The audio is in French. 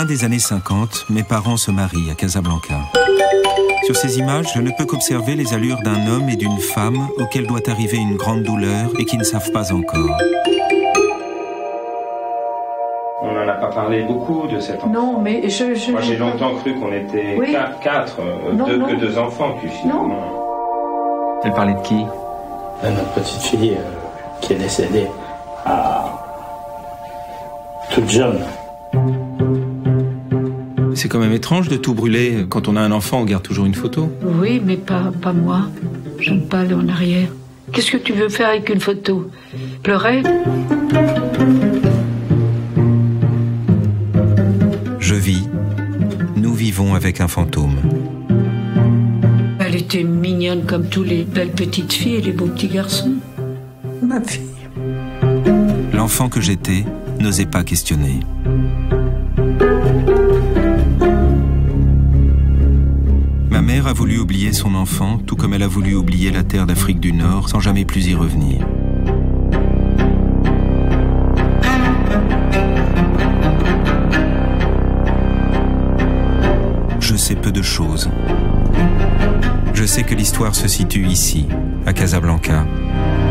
des années 50, mes parents se marient à Casablanca. Sur ces images, je ne peux qu'observer les allures d'un homme et d'une femme auxquels doit arriver une grande douleur et qui ne savent pas encore. On n'en a pas parlé beaucoup de cet enfant. Non, mais Moi, j'ai longtemps cru qu'on était oui. quatre, que deux enfants, puis finalement... Non. Elle parlait de qui? De notre petite fille qui est décédée toute jeune. C'est quand même étrange de tout brûler. Quand on a un enfant, on garde toujours une photo. Oui, mais pas moi. J'aime pas aller en arrière. Qu'est-ce que tu veux faire avec une photo? Pleurer? Je vis. Nous vivons avec un fantôme. Elle était mignonne comme tous les belles petites filles et les beaux petits garçons. Ma fille. L'enfant que j'étais n'osait pas questionner. Ma mère a voulu oublier son enfant, tout comme elle a voulu oublier la terre d'Afrique du Nord sans jamais plus y revenir. Je sais peu de choses. Je sais que l'histoire se situe ici, à Casablanca.